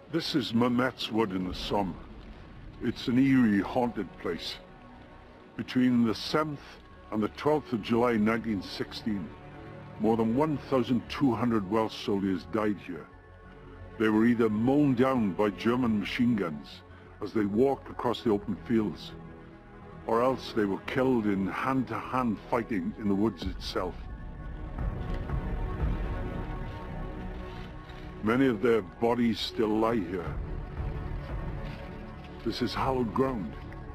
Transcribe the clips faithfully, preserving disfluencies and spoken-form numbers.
This is Mametz Wood in the Somme. It's an eerie, haunted place. Between the seventh and the twelfth of July nineteen sixteen, more than one thousand two hundred Welsh soldiers died here. They were either mown down by German machine guns as they walked across the open fields, or else they were killed in hand-to-hand fighting in the woods itself. Many of their bodies still lie here. This is hallowed ground.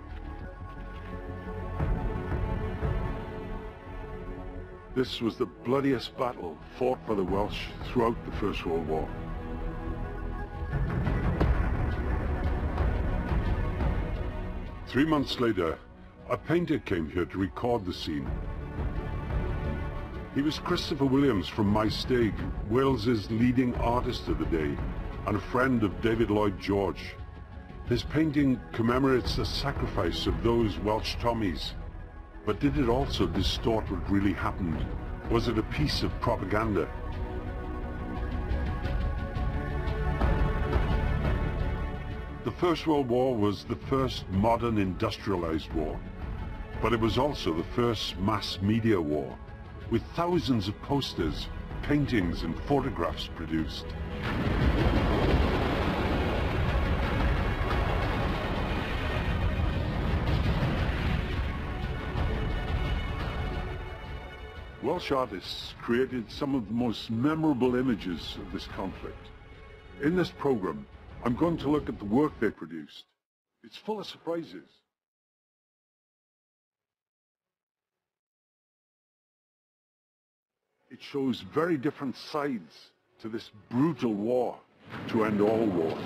This was the bloodiest battle fought by the Welsh throughout the First World War. Three months later, a painter came here to record the scene. He was Christopher Williams from Maesteg, Wales's leading artist of the day, and a friend of David Lloyd George. His painting commemorates the sacrifice of those Welsh Tommies. But did it also distort what really happened? Was it a piece of propaganda? The First World War was the first modern industrialized war, but it was also the first mass media war, with thousands of posters, paintings and photographs produced. Welsh artists created some of the most memorable images of this conflict. In this program, I'm going to look at the work they produced. It's full of surprises. It shows very different sides to this brutal war to end all wars.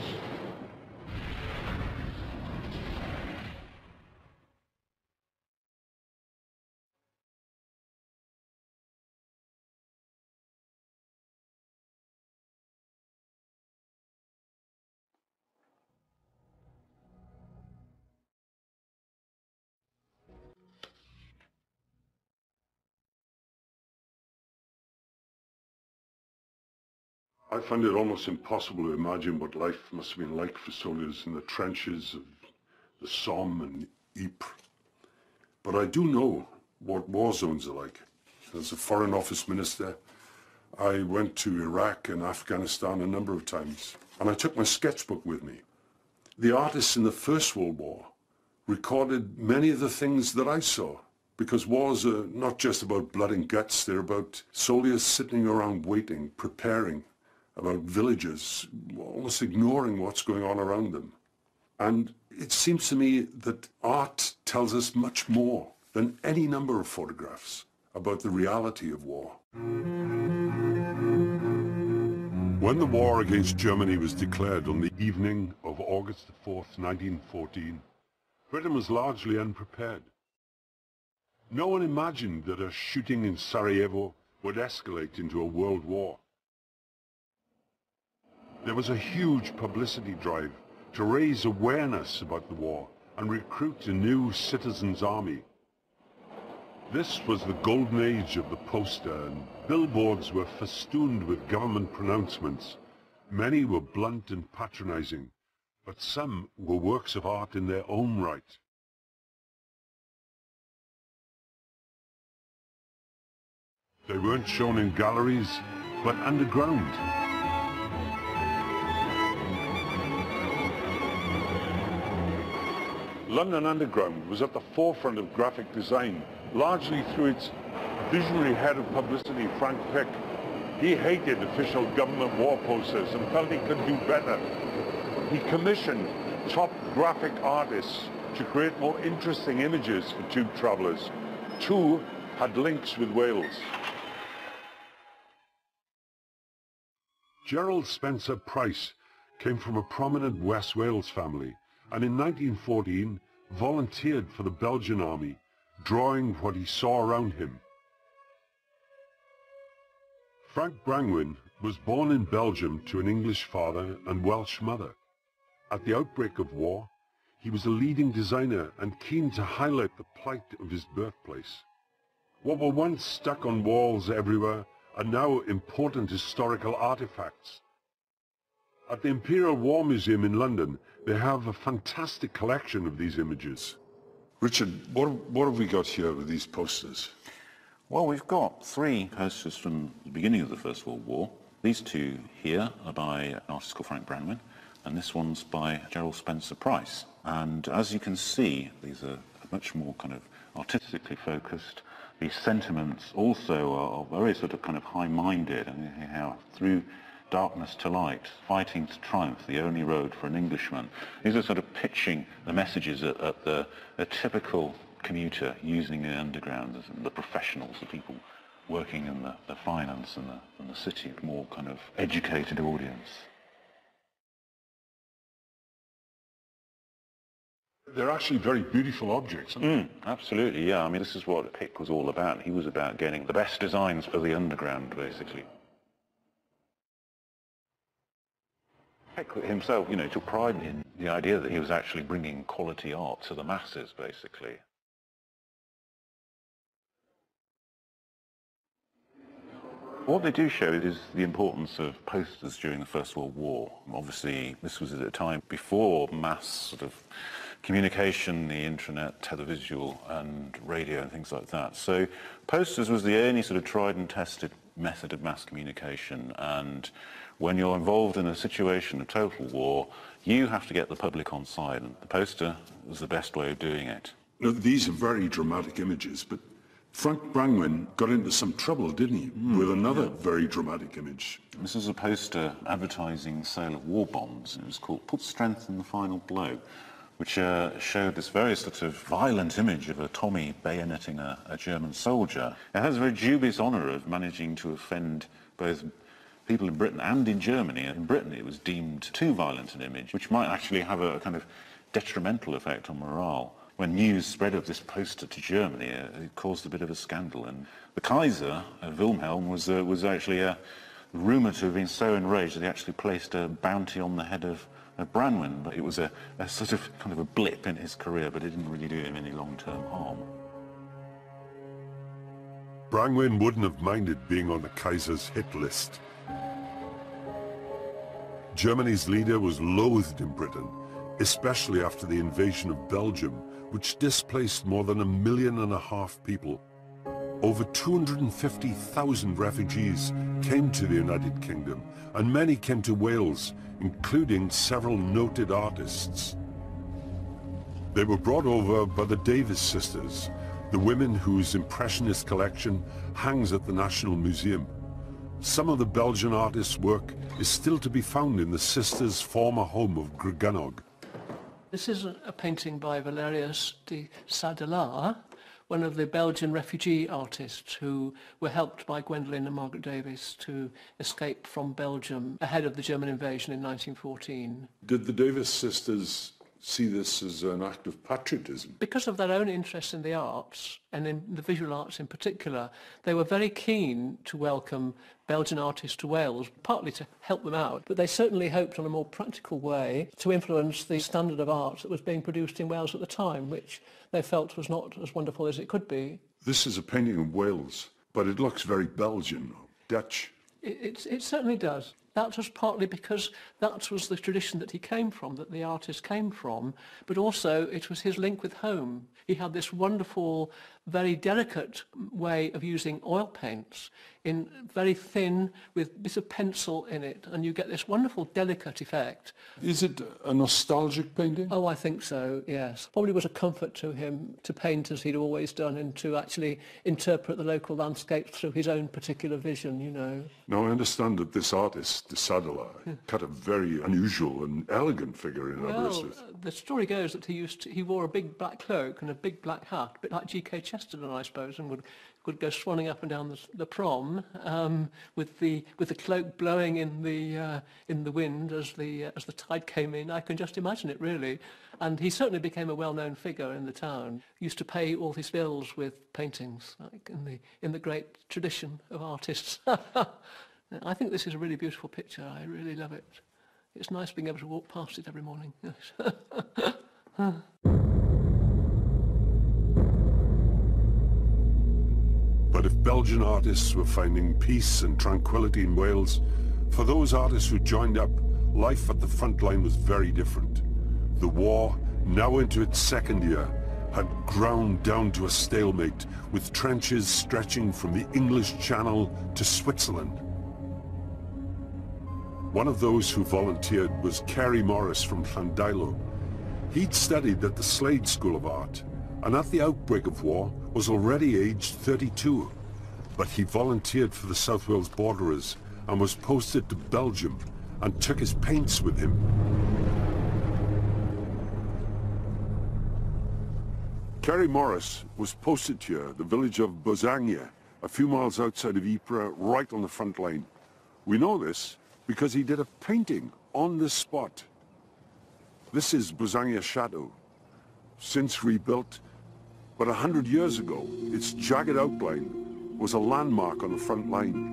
I find it almost impossible to imagine what life must have been like for soldiers in the trenches of the Somme and Ypres. But I do know what war zones are like. As a Foreign Office Minister, I went to Iraq and Afghanistan a number of times, and I took my sketchbook with me. The artists in the First World War recorded many of the things that I saw, because wars are not just about blood and guts, they're about soldiers sitting around waiting, preparing, about villagers almost ignoring what's going on around them. And it seems to me that art tells us much more than any number of photographs about the reality of war. When the war against Germany was declared on the evening of August the fourth, nineteen fourteen, Britain was largely unprepared. No one imagined that a shooting in Sarajevo would escalate into a world war. There was a huge publicity drive to raise awareness about the war and recruit a new citizens' army. This was the golden age of the poster, and billboards were festooned with government pronouncements. Many were blunt and patronizing, but some were works of art in their own right. They weren't shown in galleries, but underground. London Underground was at the forefront of graphic design, largely through its visionary head of publicity, Frank Pick. He hated official government war posters and felt he could do better. He commissioned top graphic artists to create more interesting images for tube travellers. Two had links with Wales. Gerald Spencer Price came from a prominent West Wales family, and in nineteen fourteen volunteered for the Belgian army, drawing what he saw around him. Frank Brangwyn was born in Belgium to an English father and Welsh mother. At the outbreak of war, he was a leading designer and keen to highlight the plight of his birthplace. What were once stuck on walls everywhere are now important historical artifacts. At the Imperial War Museum in London, they have a fantastic collection of these images. Richard, what, what have we got here with these posters? Well, we've got three posters from the beginning of the First World War. These two here are by an artist called Frank Brangwyn, and this one's by Gerald Spencer Price. And as you can see, these are much more kind of artistically focused. These sentiments also are very sort of kind of high-minded, and how through darkness to light, fighting to triumph, the only road for an Englishman. These are sort of pitching the messages at, at the a typical commuter using the underground, the professionals, the people working in the, the finance and the, and the city, more kind of educated audience. They're actually very beautiful objects, aren't mm, they? Absolutely, yeah. I mean, this is what Pick was all about. He was about getting the best designs for the underground, basically. Pick himself, you know, took pride in the idea that he was actually bringing quality art to the masses, basically. What they do show is the importance of posters during the First World War. Obviously, this was at a time before mass sort of communication, the internet, televisual and radio and things like that. So posters was the only sort of tried and tested method of mass communication, and when you're involved in a situation of total war, you have to get the public on side, and the poster was the best way of doing it. Now, these are very dramatic images, but Frank Brangwyn got into some trouble, didn't he, mm, with another yeah. very dramatic image. This is a poster advertising the sale of war bonds. It was called Put Strength in the Final Blow, which uh, showed this very sort of violent image of a Tommy bayoneting a, a German soldier. It has a very dubious honour of managing to offend both people in Britain and in Germany. In Britain it was deemed too violent an image, which might actually have a kind of detrimental effect on morale. When news spread of this poster to Germany, uh, it caused a bit of a scandal, and the Kaiser, uh, Wilhelm, was, uh, was actually uh, rumoured to have been so enraged that he actually placed a bounty on the head of, of Brangwyn, but it was a, a sort of kind of a blip in his career, but it didn't really do him any long-term harm. Brangwyn wouldn't have minded being on the Kaiser's hit list. Germany's leader was loathed in Britain, especially after the invasion of Belgium, which displaced more than a million and a half people. Over two hundred fifty thousand refugees came to the United Kingdom, and many came to Wales, including several noted artists. They were brought over by the Davis sisters, the women whose Impressionist collection hangs at the National Museum. Some of the Belgian artists' work is still to be found in the sisters' former home of Gruganogue. This is a painting by Valerius de Sadelar, one of the Belgian refugee artists who were helped by Gwendolyn and Margaret Davis to escape from Belgium ahead of the German invasion in nineteen fourteen. Did the Davis sisters see this as an act of patriotism? Because of their own interest in the arts, and in the visual arts in particular, they were very keen to welcome Belgian artists to Wales, partly to help them out, but they certainly hoped on a more practical way to influence the standard of art that was being produced in Wales at the time, which they felt was not as wonderful as it could be. This is a painting of Wales, but it looks very Belgian, Dutch. It, it, it certainly does. That was partly because that was the tradition that he came from, that the artist came from, but also it was his link with home. He had this wonderful, very delicate way of using oil paints in very thin, with bits of pencil in it, and you get this wonderful, delicate effect. Is it a nostalgic painting? Oh, I think so, yes. Probably was a comfort to him to paint as he'd always done and to actually interpret the local landscapes through his own particular vision, you know. Now, I understand that this artist, de Sadelar, yeah. cut a very unusual and elegant figure in well, Aberystwyth. Uh, the story goes that he used to, he wore a big black cloak and a big black hat, a bit like G K Chesterton, I suppose, and would would go swanning up and down the, the prom um, with the with the cloak blowing in the uh, in the wind as the uh, as the tide came in. I can just imagine it, really. And he certainly became a well-known figure in the town. He used to pay all his bills with paintings, like in the in the great tradition of artists. I think this is a really beautiful picture. I really love it. It's nice being able to walk past it every morning. Yes. But if Belgian artists were finding peace and tranquility in Wales, for those artists who joined up, life at the front line was very different. The war, now into its second year, had ground down to a stalemate, with trenches stretching from the English Channel to Switzerland. One of those who volunteered was Cary Morris from Llandilo. He'd studied at the Slade School of Art, and at the outbreak of war was already aged thirty-two. But he volunteered for the South Wales Borderers and was posted to Belgium and took his paints with him. Cary Morris was posted here, the village of Bosangna, a few miles outside of Ypres, right on the front line. We know this because he did a painting on this spot. This is Bosangna Chateau, since rebuilt, but a hundred years ago, its jagged outline was a landmark on the front line.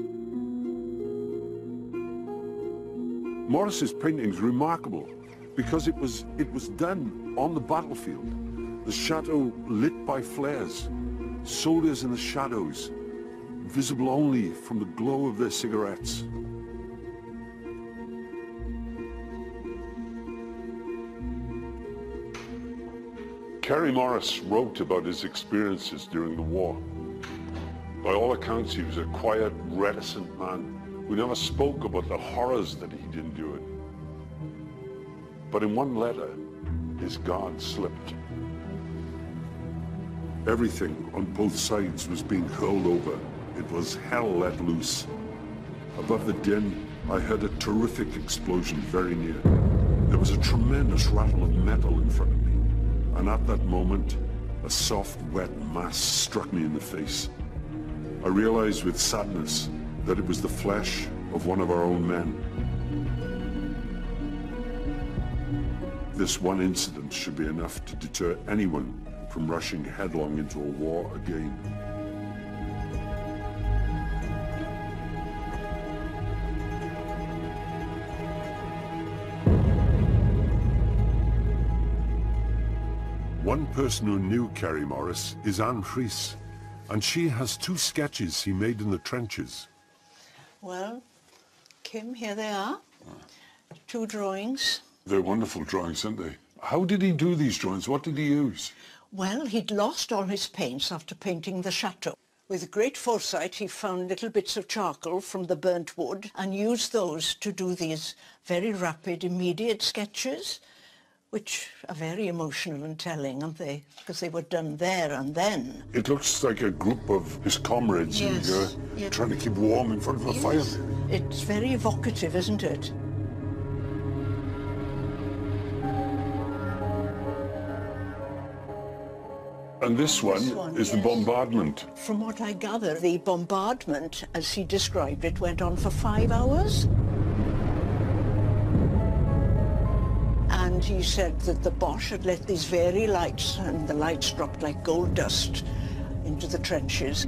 Morris's painting is remarkable because it was, it was done on the battlefield. The chateau lit by flares, soldiers in the shadows, visible only from the glow of their cigarettes. Cary Morris wrote about his experiences during the war. By all accounts, he was a quiet, reticent man who never spoke about the horrors that he'd endured. But in one letter, his guard slipped. Everything on both sides was being hurled over. It was hell let loose. Above the din, I heard a terrific explosion very near. There was a tremendous rattle of metal in front of me. And at that moment, a soft, wet mass struck me in the face. I realized with sadness that it was the flesh of one of our own men. This one incident should be enough to deter anyone from rushing headlong into a war again. One person who knew Cary Morris is Anne Fries, and she has two sketches he made in the trenches. Well, Kim, here they are. Two drawings. They're wonderful drawings, aren't they? How did he do these drawings? What did he use? Well, he'd lost all his paints after painting the chateau. With great foresight, he found little bits of charcoal from the burnt wood and used those to do these very rapid, immediate sketches, which are very emotional and telling, aren't they? Because they were done there and then. It looks like a group of his comrades Yes. and, uh, Yeah. trying to keep warm in front of a Yes. fire. It's very evocative, isn't it? And this one, This one, is the yes. bombardment. From what I gather, the bombardment, as he described it, went on for five hours. And he said that the Boche had let these very lights, and the lights dropped like gold dust into the trenches.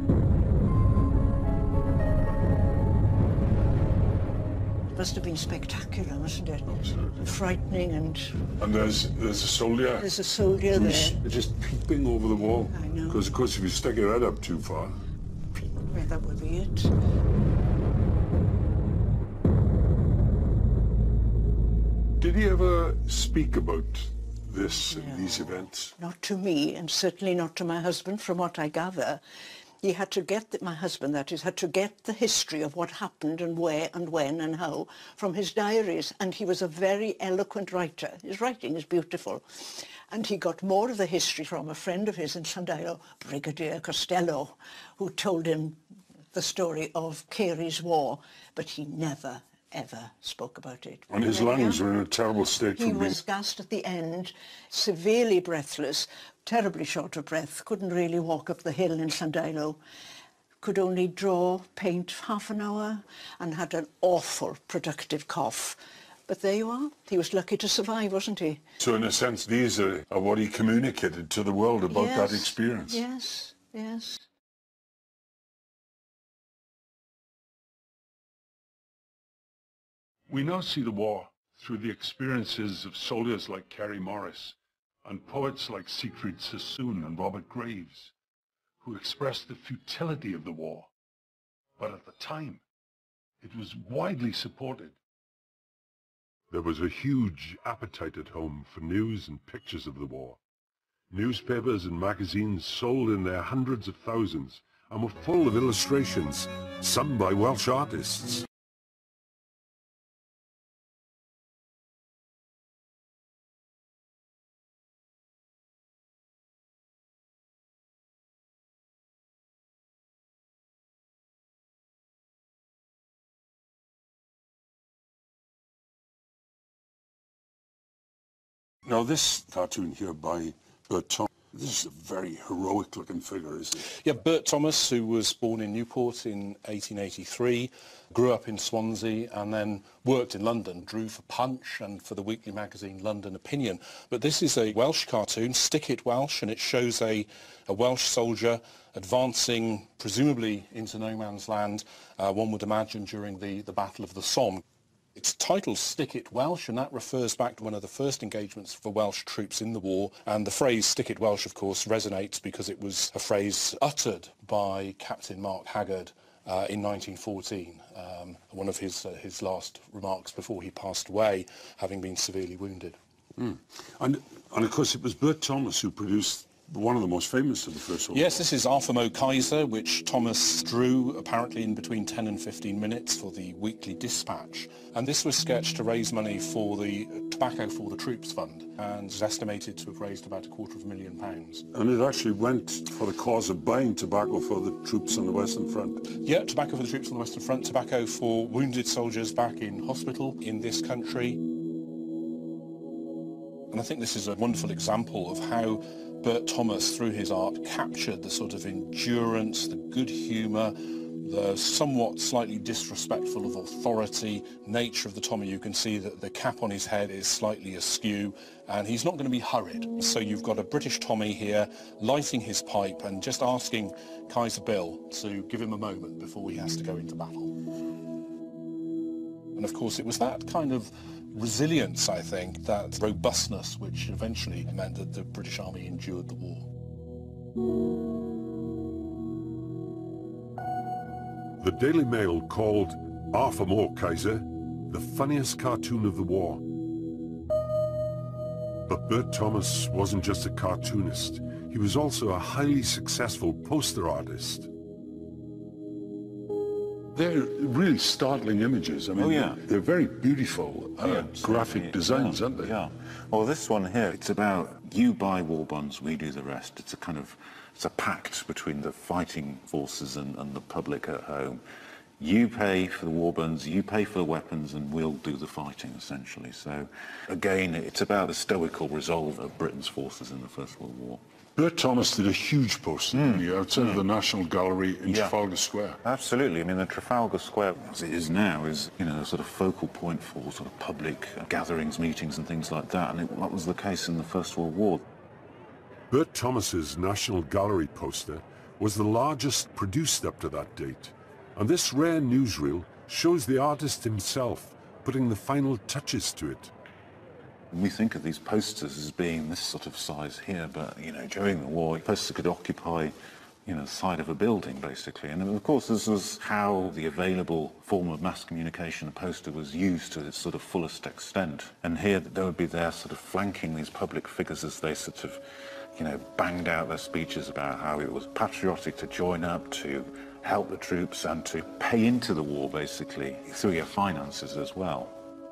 It must have been spectacular, mustn't it? Absolutely. Frightening, and And there's there's a soldier there's a soldier who's there. just peeping over the wall. I know. Because, of course, if you stick your head up too far... Well, that would be it. Did he ever speak about this and No. these events? Not to me, and certainly not to my husband, from what I gather. He had to get, the, my husband that is, had to get the history of what happened and where and when and how from his diaries, and he was a very eloquent writer. His writing is beautiful. And he got more of the history from a friend of his in Llandilo, Brigadier Costello, who told him the story of Cary's War, but he never, ever spoke about it. And his Never. lungs were in a terrible state He from being... was gassed at the end, severely breathless, terribly short of breath, couldn't really walk up the hill in Llandilo, could only draw, paint half an hour, and had an awful productive cough. But there you are. He was lucky to survive, wasn't he? So in a sense, these are, are what he communicated to the world about that Yes, experience. Yes, yes. We now see the war through the experiences of soldiers like Cary Morris and poets like Siegfried Sassoon and Robert Graves, who expressed the futility of the war. But at the time, it was widely supported. There was a huge appetite at home for news and pictures of the war. Newspapers and magazines sold in their hundreds of thousands and were full of illustrations, some by Welsh artists. Now this cartoon here by Bert Thomas, this is a very heroic looking figure, isn't it? Yeah, Bert Thomas, who was born in Newport in eighteen eighty-three, grew up in Swansea and then worked in London, drew for Punch and for the weekly magazine London Opinion. But this is a Welsh cartoon, Stick It Welsh, and it shows a, a Welsh soldier advancing presumably into no man's land, uh, one would imagine during the, the Battle of the Somme. It's titled Stick It Welsh, and that refers back to one of the first engagements for Welsh troops in the war. And the phrase Stick It Welsh, of course, resonates because it was a phrase uttered by Captain Mark Haggard uh, in nineteen fourteen, um, one of his, uh, his last remarks before he passed away, having been severely wounded. Mm. And, and of course it was Bert Thomas who produced one of the most famous of the First World War. Yes, this is Arthur Mo Kaiser, which Thomas drew apparently in between ten and fifteen minutes for the Weekly Dispatch. And this was sketched to raise money for the Tobacco for the Troops Fund, and is estimated to have raised about a quarter of a million pounds. And it actually went for the cause of buying tobacco for the troops on the Western Front. Yeah, tobacco for the troops on the Western Front, tobacco for wounded soldiers back in hospital in this country. And I think this is a wonderful example of how Bert Thomas, through his art, captured the sort of endurance, the good humour, the somewhat slightly disrespectful of authority nature of the Tommy. You can see that the cap on his head is slightly askew, and he's not going to be hurried. So you've got a British Tommy here lighting his pipe and just asking Kaiser Bill to give him a moment before he has to go into battle. And of course it was that kind of resilience, I think, that robustness, which eventually meant that the British Army endured the war. The Daily Mail called Arthur Mo Kaiser the funniest cartoon of the war. But Bert Thomas wasn't just a cartoonist, he was also a highly successful poster artist. They're really startling images. I mean, Oh, yeah. they're very beautiful uh, Yeah, graphic yeah, designs, yeah, aren't they? Yeah. Well, this one here, it's about you buy war bonds, we do the rest. It's a kind of, it's a pact between the fighting forces and, and the public at home. You pay for the war bonds, you pay for the weapons, and we'll do the fighting, essentially. So, again, it's about the stoical resolve of Britain's forces in the First World War. Bert Thomas did a huge poster mm. outside mm. of the National Gallery in Yeah. Trafalgar Square. Absolutely. I mean, the Trafalgar Square, as it is now, is, you know, a sort of focal point for sort of public gatherings, meetings and things like that. And it, that was the case in the First World War. Bert Thomas's National Gallery poster was the largest produced up to that date. And this rare newsreel shows the artist himself putting the final touches to it. We think of these posters as being this sort of size here, but, you know, during the war, a poster could occupy, you know, the side of a building, basically. And, of course, this was how the available form of mass communication, a poster, was used to its sort of fullest extent. And here, they would be there sort of flanking these public figures as they sort of, you know, banged out their speeches about how it was patriotic to join up, to help the troops, and to pay into the war, basically, through your finances as well.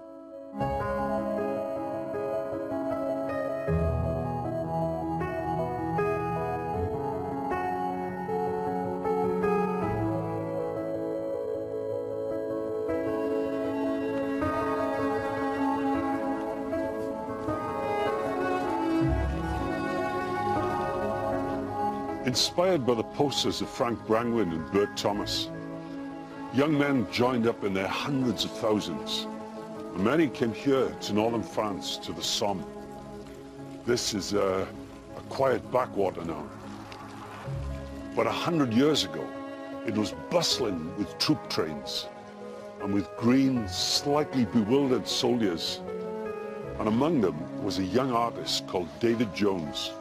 Inspired by the posters of Frank Brangwyn and Bert Thomas, young men joined up in their hundreds of thousands. And many came here to northern France, to the Somme. This is a, a quiet backwater now. But a hundred years ago, it was bustling with troop trains and with green, slightly bewildered soldiers. And among them was a young artist called David Jones.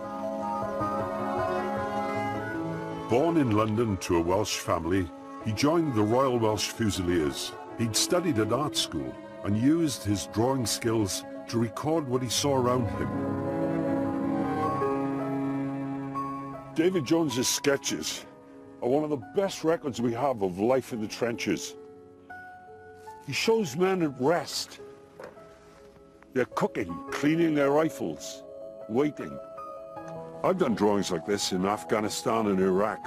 Born in London to a Welsh family, he joined the Royal Welsh Fusiliers. He'd studied at art school, and used his drawing skills to record what he saw around him. David Jones's sketches are one of the best records we have of life in the trenches. He shows men at rest. They're cooking, cleaning their rifles, waiting. I've done drawings like this in Afghanistan and Iraq.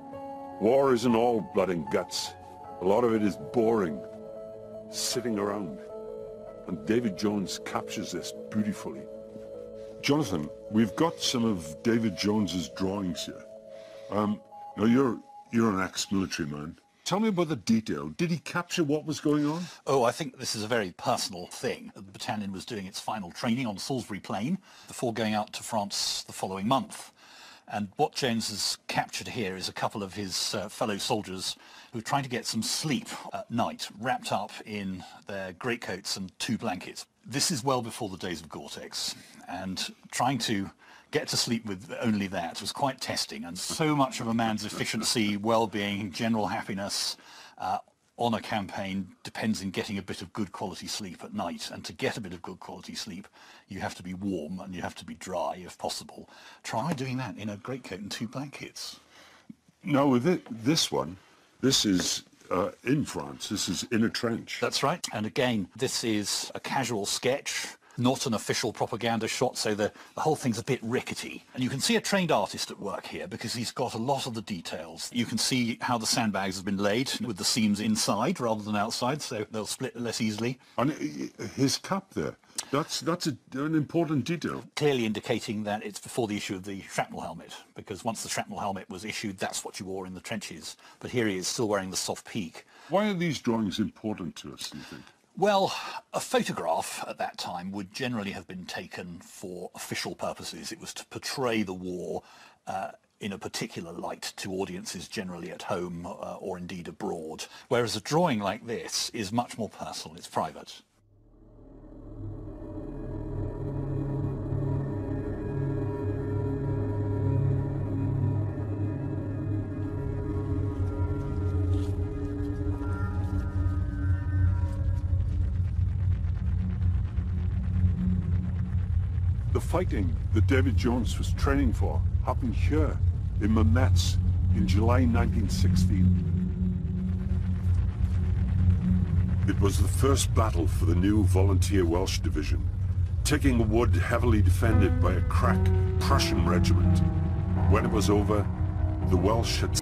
War isn't all blood and guts. A lot of it is boring, sitting around. And David Jones captures this beautifully. Jonathan, we've got some of David Jones's drawings here. Um, now you're, you're an ex-military man. Tell me about the detail. Did he capture what was going on? Oh, I think this is a very personal thing. The battalion was doing its final training on Salisbury Plain before going out to France the following month. And what Jones has captured here is a couple of his uh, fellow soldiers who are trying to get some sleep at night, wrapped up in their greatcoats and two blankets. This is well before the days of Gore-Tex, and trying to get to sleep with only that was quite testing, and so much of a man's efficiency, well-being, general happiness uh, on a campaign depends in getting a bit of good quality sleep at night. And to get a bit of good quality sleep, you have to be warm and you have to be dry if possible. Try doing that in a greatcoat and two blankets. No, with it, this one, this is uh, in France. This is in a trench. That's right. And again, this is a casual sketch, not an official propaganda shot, so the, the whole thing's a bit rickety. And you can see a trained artist at work here because he's got a lot of the details. You can see how the sandbags have been laid with the seams inside rather than outside, so they'll split less easily. And his cap there, that's, that's a, an important detail. Clearly indicating that it's before the issue of the shrapnel helmet, because once the shrapnel helmet was issued, that's what you wore in the trenches. But here he is still wearing the soft peak. Why are these drawings important to us, do you think? Well, a photograph at that time would generally have been taken for official purposes. It was to portray the war uh, in a particular light to audiences generally at home uh, or indeed abroad, whereas a drawing like this is much more personal, it's private. The fighting that David Jones was training for happened here in Mametz in July nineteen sixteen. It was the first battle for the new Volunteer Welsh Division, taking a wood heavily defended by a crack Prussian regiment. When it was over, the Welsh had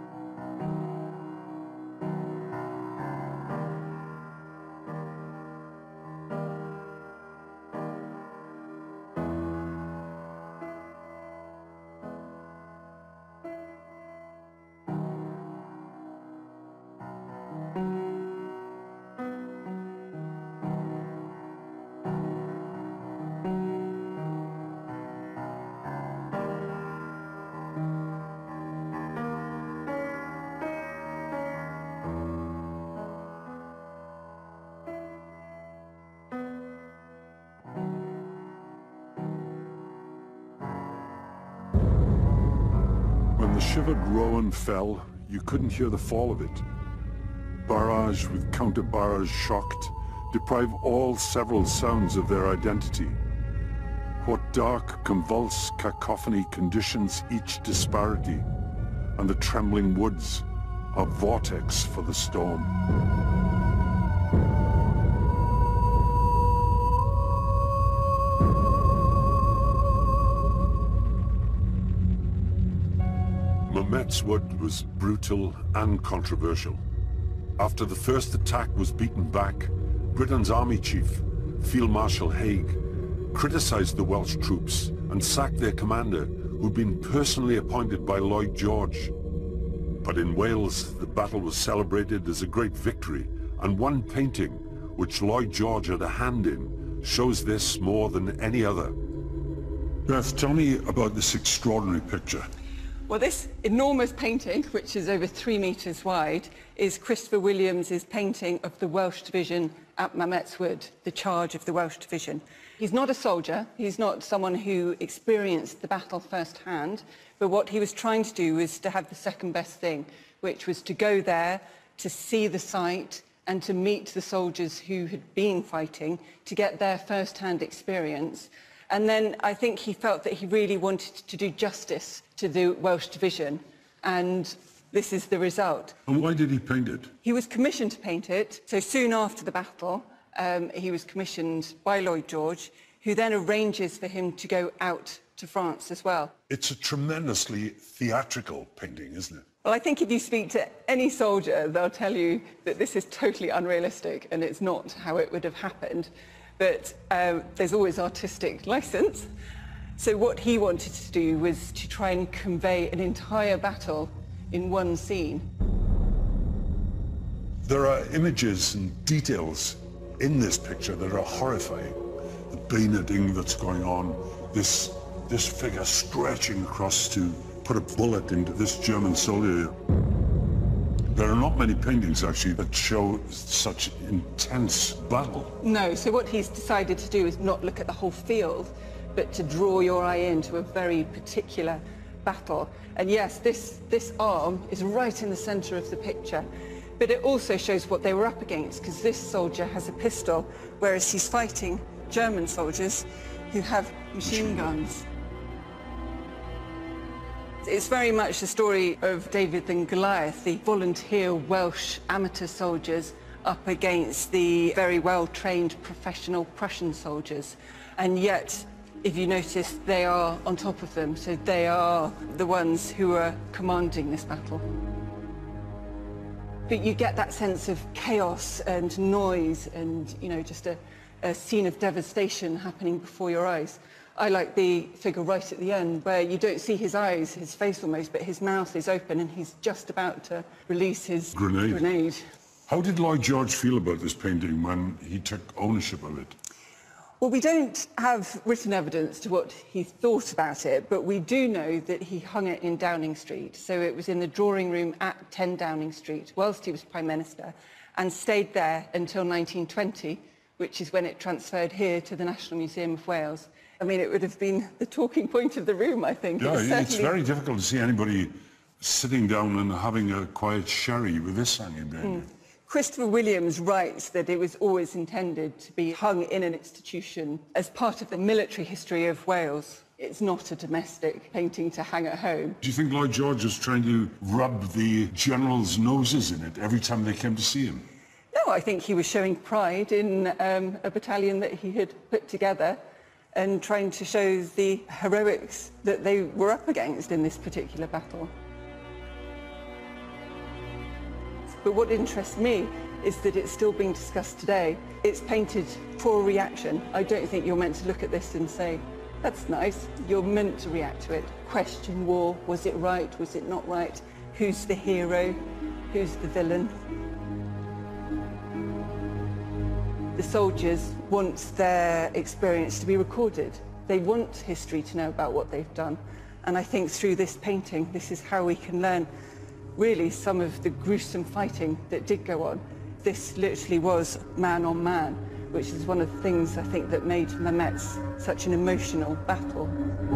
When the shivered Rowan fell, you couldn't hear the fall of it. Barrage with counter-barrage shocked, deprive all several sounds of their identity. What dark, convulsed cacophony conditions each disparity, and the trembling woods are vortex for the storm. Mametz Wood was brutal and controversial. After the first attack was beaten back, Britain's army chief, Field Marshal Haig, criticized the Welsh troops and sacked their commander, who'd been personally appointed by Lloyd George. But in Wales, the battle was celebrated as a great victory, and one painting, which Lloyd George had a hand in, shows this more than any other. Beth, tell me about this extraordinary picture. Well, this enormous painting, which is over three metres wide, is Christopher Williams's painting of the Welsh Division at Mametz Wood, the charge of the Welsh Division. He's not a soldier, he's not someone who experienced the battle firsthand, but what he was trying to do was to have the second best thing, which was to go there, to see the site, and to meet the soldiers who had been fighting, to get their first-hand experience. And then I think he felt that he really wanted to do justice to the Welsh Division, and this is the result. And why did he paint it? He was commissioned to paint it, so soon after the battle, um, he was commissioned by Lloyd George, who then arranges for him to go out to France as well. It's a tremendously theatrical painting, isn't it? Well, I think if you speak to any soldier, they'll tell you that this is totally unrealistic and it's not how it would have happened. But um, there's always artistic license. So what he wanted to do was to try and convey an entire battle in one scene. There are images and details in this picture that are horrifying. The bayoneting that's going on, this, this figure stretching across to put a bullet into this German soldier. There are not many paintings, actually, that show such intense battle. No, so what he's decided to do is not look at the whole field, but to draw your eye into a very particular battle. And yes, this, this arm is right in the centre of the picture, but it also shows what they were up against, because this soldier has a pistol, whereas he's fighting German soldiers who have machine guns. It's very much the story of David and Goliath, the volunteer Welsh amateur soldiers up against the very well-trained professional Prussian soldiers. And yet, if you notice, they are on top of them, so they are the ones who are commanding this battle. But you get that sense of chaos and noise and, you know, just a, a scene of devastation happening before your eyes. I like the figure right at the end, where you don't see his eyes, his face almost, but his mouth is open and he's just about to release his Grenade. grenade. How did Lloyd George feel about this painting when he took ownership of it? Well, we don't have written evidence to what he thought about it, but we do know that he hung it in Downing Street. So it was in the drawing room at ten Downing Street, whilst he was Prime Minister, and stayed there until nineteen twenty, which is when it transferred here to the National Museum of Wales. I mean, it would have been the talking point of the room, I think. Yeah, it it's certainly... very difficult to see anybody sitting down and having a quiet sherry with this hanging behind you. Christopher Williams writes that it was always intended to be hung in an institution as part of the military history of Wales. It's not a domestic painting to hang at home. Do you think Lloyd George was trying to rub the generals' noses in it every time they came to see him? No, I think he was showing pride in um, a battalion that he had put together and trying to show the heroics that they were up against in this particular battle. But what interests me is that it's still being discussed today. It's painted for a reaction. I don't think you're meant to look at this and say, that's nice. You're meant to react to it. Question war, was it right, was it not right? Who's the hero? Who's the villain? The soldiers want their experience to be recorded. They want history to know about what they've done. And I think through this painting, this is how we can learn really some of the gruesome fighting that did go on. This literally was man on man, which is one of the things I think that made Mametz such an emotional battle.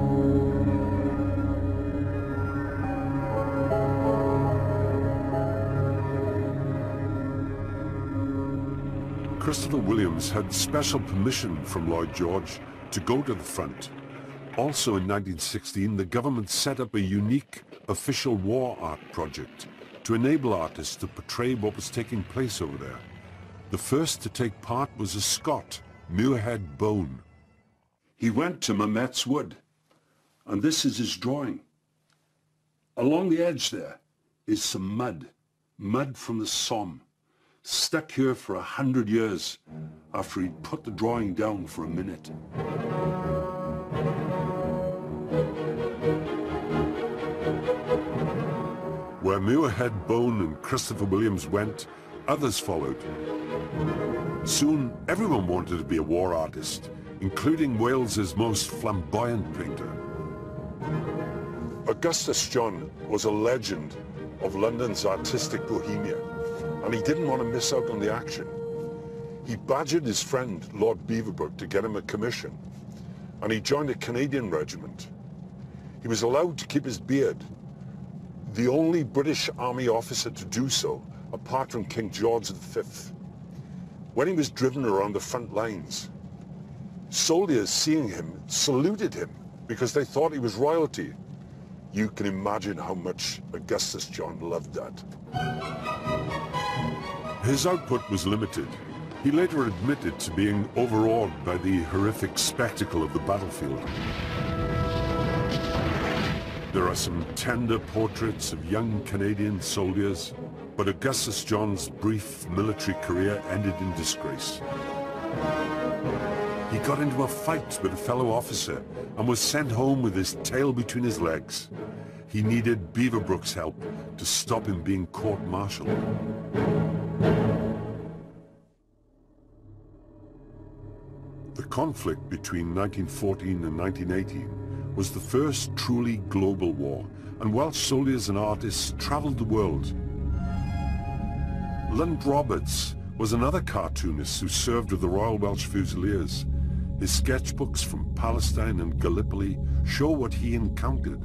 Christopher Williams had special permission from Lloyd George to go to the front. Also in nineteen sixteen, the government set up a unique official war art project to enable artists to portray what was taking place over there. The first to take part was a Scot, Muirhead Bone. He went to Mametz Wood, and this is his drawing. Along the edge there is some mud, mud from the Somme, stuck here for a hundred years after he'd put the drawing down for a minute. Where Muirhead Bone and Christopher Williams went, others followed. Soon, everyone wanted to be a war artist, including Wales's most flamboyant painter. Augustus John was a legend of London's artistic bohemia, and he didn't want to miss out on the action. He badgered his friend, Lord Beaverbrook, to get him a commission, and he joined a Canadian regiment. He was allowed to keep his beard, the only British Army officer to do so, apart from King George the Fifth. when he was driven around the front lines. Soldiers, seeing him, saluted him because they thought he was royalty. You can imagine how much Augustus John loved that. His output was limited. He later admitted to being overawed by the horrific spectacle of the battlefield. There are some tender portraits of young Canadian soldiers, but Augustus John's brief military career ended in disgrace. He got into a fight with a fellow officer and was sent home with his tail between his legs. He needed Beaverbrook's help to stop him being court-martialed. The conflict between nineteen fourteen and nineteen eighteen was the first truly global war, and Welsh soldiers and artists travelled the world. Lunt Roberts was another cartoonist who served with the Royal Welsh Fusiliers. His sketchbooks from Palestine and Gallipoli show what he encountered.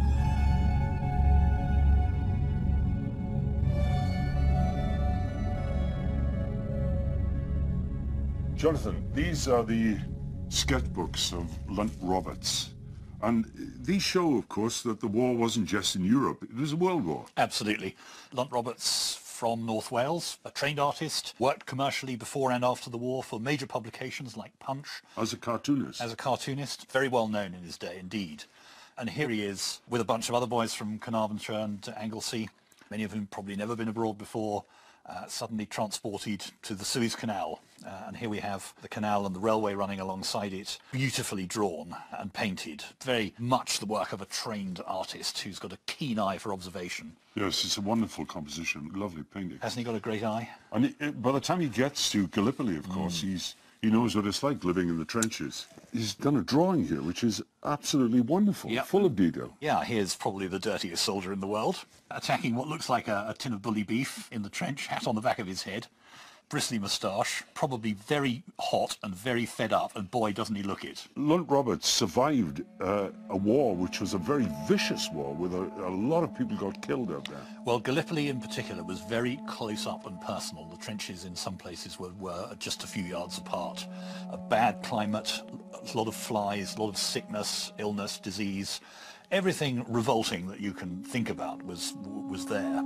Jonathan, these are the sketchbooks of Lunt Roberts. And these show, of course, that the war wasn't just in Europe, it was a world war. Absolutely. Lunt Roberts, from North Wales, a trained artist, worked commercially before and after the war for major publications like Punch. As a cartoonist? As a cartoonist, very well known in his day indeed. And here he is with a bunch of other boys from Carnarvonshire and Anglesey, many of whom probably never been abroad before, uh, suddenly transported to the Suez Canal. Uh, and here we have the canal and the railway running alongside it, beautifully drawn and painted. Very much the work of a trained artist who's got a keen eye for observation. Yes, it's a wonderful composition, lovely painting. Hasn't he got a great eye? And he, by the time he gets to Gallipoli, of course, mm. he's he knows what it's like living in the trenches. He's done a drawing here, which is absolutely wonderful, yep. full of detail. Yeah, here's probably the dirtiest soldier in the world, attacking what looks like a, a tin of bully beef in the trench, hat on the back of his head. Bristly moustache, probably very hot and very fed up, and boy, doesn't he look it. Lunt Roberts survived uh, a war which was a very vicious war, with a, a lot of people got killed out there. Well, Gallipoli in particular was very close up and personal. The trenches in some places were, were just a few yards apart. A bad climate, a lot of flies, a lot of sickness, illness, disease. Everything revolting that you can think about was, was there.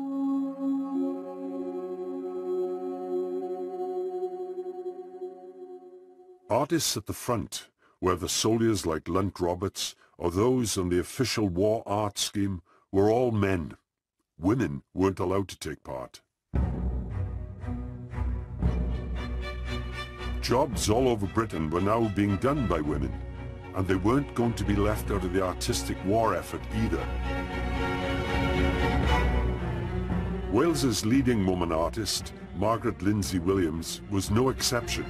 Artists at the front, whether soldiers like Lunt Roberts or those on the official war art scheme, were all men. Women weren't allowed to take part. Jobs all over Britain were now being done by women, and they weren't going to be left out of the artistic war effort either. Wales's leading woman artist, Margaret Lindsay Williams, was no exception.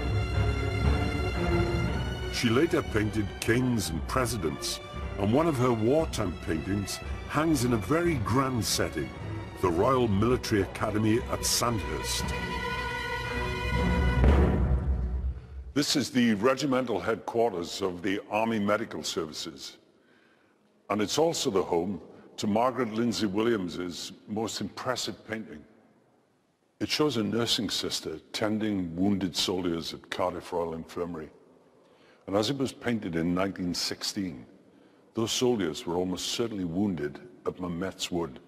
She later painted kings and presidents, and one of her wartime paintings hangs in a very grand setting, the Royal Military Academy at Sandhurst. This is the regimental headquarters of the Army Medical Services, and it's also the home to Margaret Lindsay Williams's most impressive painting. It shows a nursing sister tending wounded soldiers at Cardiff Royal Infirmary. And as it was painted in nineteen sixteen, those soldiers were almost certainly wounded at Mametz Wood.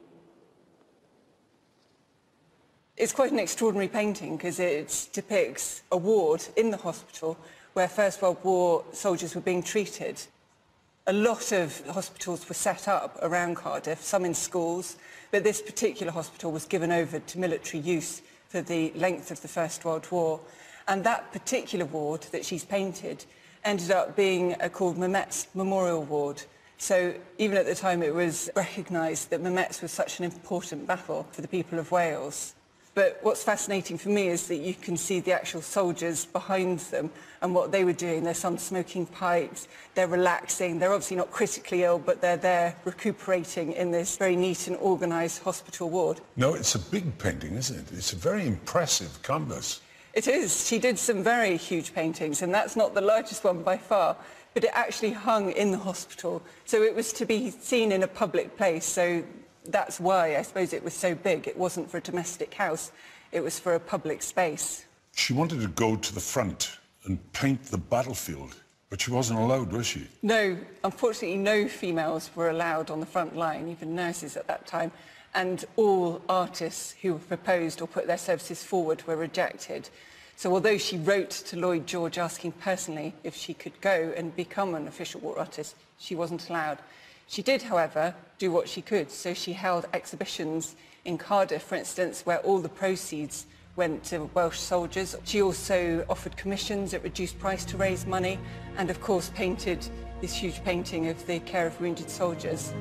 It's quite an extraordinary painting because it depicts a ward in the hospital where First World War soldiers were being treated. A lot of hospitals were set up around Cardiff, some in schools, but this particular hospital was given over to military use for the length of the First World War. And that particular ward that she's painted ended up being uh, called Mametz Memorial Ward. So even at the time it was recognised that Mametz was such an important battle for the people of Wales. But what's fascinating for me is that you can see the actual soldiers behind them and what they were doing. There's some smoking pipes, they're relaxing, they're obviously not critically ill, but they're there recuperating in this very neat and organised hospital ward. No, it's a big painting, isn't it? It's a very impressive canvas. It is. She did some very huge paintings, and that's not the largest one by far, but it actually hung in the hospital. So it was to be seen in a public place, so that's why I suppose it was so big. It wasn't for a domestic house, it was for a public space. She wanted to go to the front and paint the battlefield, but she wasn't allowed, was she? No, unfortunately, no females were allowed on the front line, even nurses at that time, and all artists who proposed or put their services forward were rejected. So although she wrote to Lloyd George asking personally if she could go and become an official war artist, she wasn't allowed. She did, however, do what she could. So she held exhibitions in Cardiff, for instance, where all the proceeds went to Welsh soldiers. She also offered commissions at reduced price to raise money, and of course painted this huge painting of the care of wounded soldiers.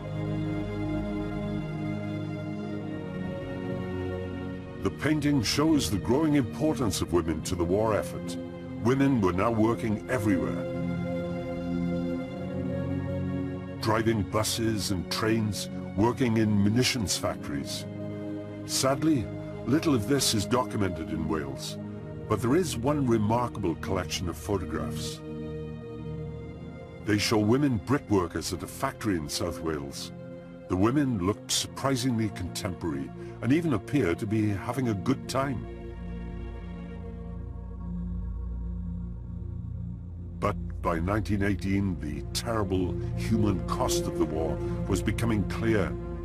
The painting shows the growing importance of women to the war effort. Women were now working everywhere. Driving buses and trains, working in munitions factories. Sadly, little of this is documented in Wales, but there is one remarkable collection of photographs. They show women brickworkers at a factory in South Wales. The women looked surprisingly contemporary and even appear to be having a good time. But by nineteen eighteen, the terrible human cost of the war was becoming clear.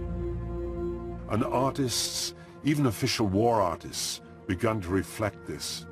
And artists, even official war artists, began to reflect this.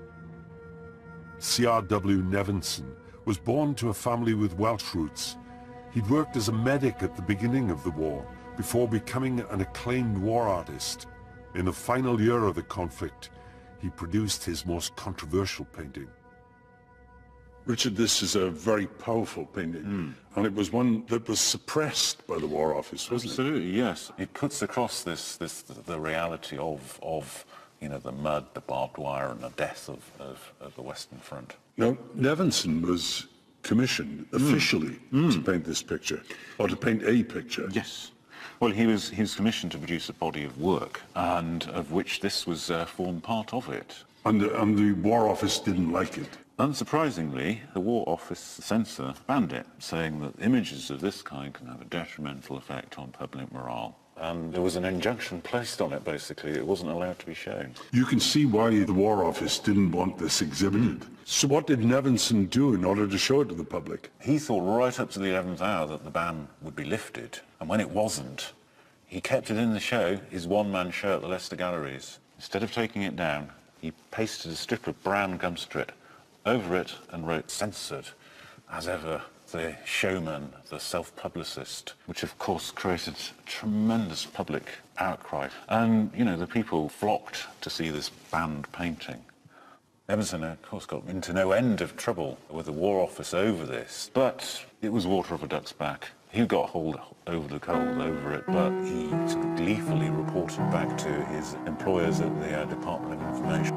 C R W Nevinson was born to a family with Welsh roots. He'd worked as a medic at the beginning of the war, before becoming an acclaimed war artist. In the final year of the conflict, he produced his most controversial painting. Richard, this is a very powerful painting, mm. and it was one that was suppressed by the War Office, wasn't Absolutely, it? yes. It puts across this, this the reality of, of, you know, the mud, the barbed wire, and the death of, of, of the Western Front. Now, Nevinson was commissioned officially mm. to paint this picture, or to paint a picture. Yes. Well, he was, he was commissioned to produce a body of work, and of which this was uh, formed part of it. And the, and the War Office didn't like it? Unsurprisingly, the War Office censor banned it, saying that images of this kind can have a detrimental effect on public morale. And there was an injunction placed on it, basically. It wasn't allowed to be shown. You can see why the War Office didn't want this exhibited. Mm. So what did Nevinson do in order to show it to the public? He thought right up to the eleventh hour that the ban would be lifted. And when it wasn't, he kept it in the show, his one-man show at the Leicester Galleries. Instead of taking it down, he pasted a strip of brown gumstrit over it and wrote "censored," as ever, the showman, the self-publicist, which of course created tremendous public outcry. And, you know, the people flocked to see this banned painting. Nevinson, of course, got into no end of trouble with the War Office over this, but it was water off a duck's back. He got hauled over the coals over it, but he sort of gleefully reported back to his employers at the uh, Department of Information.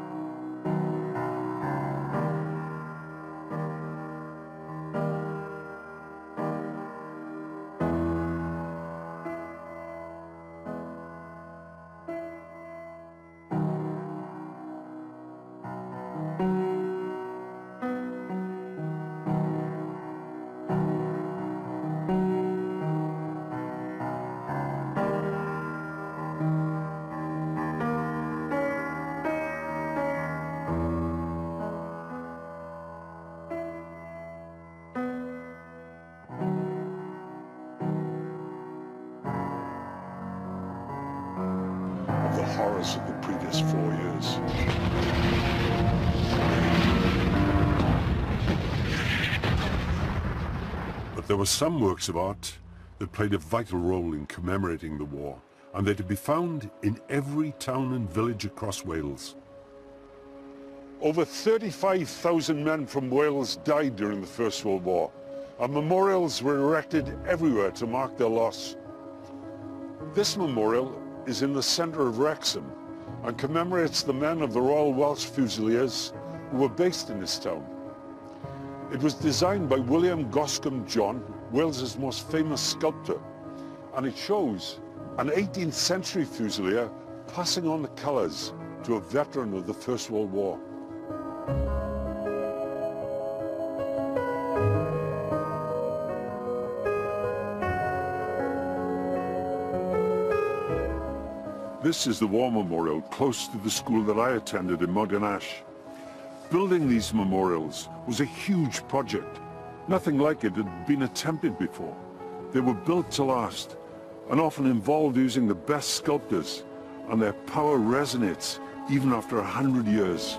The horrors of the previous four years. But there were some works of art that played a vital role in commemorating the war, and they're to be found in every town and village across Wales. Over thirty-five thousand men from Wales died during the First World War, and memorials were erected everywhere to mark their loss. This memorial is in the centre of Wrexham and commemorates the men of the Royal Welsh Fusiliers who were based in this town. It was designed by William Goscombe John, Wales's most famous sculptor, and it shows an eighteenth century Fusilier passing on the colours to a veteran of the First World War. This is the War Memorial close to the school that I attended in Montganache. Building these memorials was a huge project. Nothing like it had been attempted before. They were built to last and often involved using the best sculptors, and their power resonates even after a hundred years.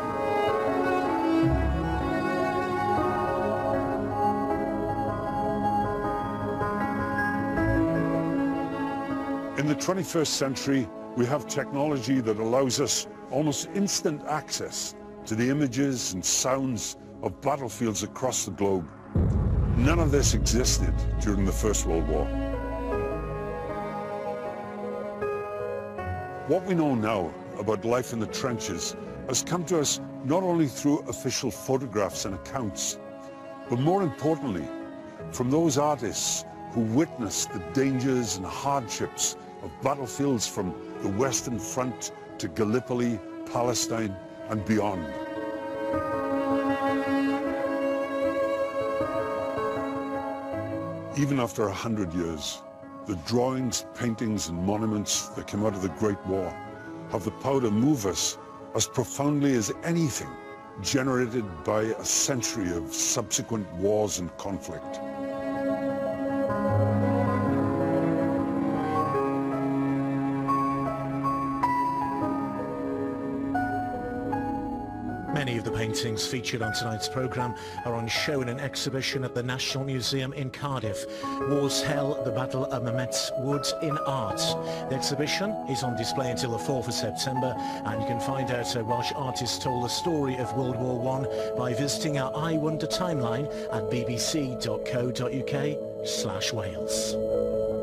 In the twenty-first century, we have technology that allows us almost instant access to the images and sounds of battlefields across the globe. None of this existed during the First World War. What we know now about life in the trenches has come to us not only through official photographs and accounts, but more importantly, from those artists who witnessed the dangers and hardships of battlefields from the Western Front to Gallipoli, Palestine, and beyond. Even after a hundred years, the drawings, paintings, and monuments that came out of the Great War have the power to move us as profoundly as anything generated by a century of subsequent wars and conflict. Many of the paintings featured on tonight's programme are on show in an exhibition at the National Museum in Cardiff. War's Hell, the Battle of Mametz Wood in Art. The exhibition is on display until the fourth of September, and you can find out how Welsh artists told the story of World War One by visiting our I Wonder timeline at bbc.co.uk slash Wales.